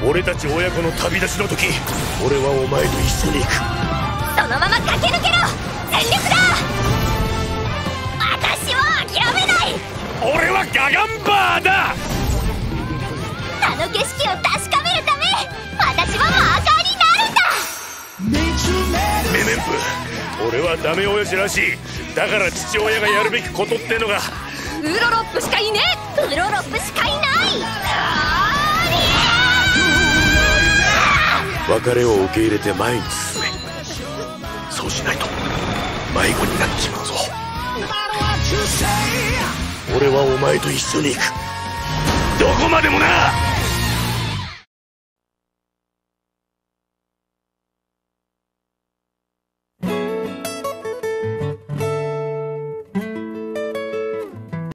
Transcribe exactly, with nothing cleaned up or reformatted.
俺たち親子の旅立ちの時、俺はお前と一緒に行く。 そのまま駆け抜けろ。全力だ。私は諦めない。 俺はガガンバーだ。 あの景色を確かめるため、私はマーカーになるんだ。 メメンプ、俺はダメ親父らしい。だから父親がやるべきことってのが、 ウロロップしかいねえ。ウロロップしかいない。 別れを受け入れて前に進め。そうしないと迷子になっちまうぞ。俺はお前と一緒に行く。どこまでもな。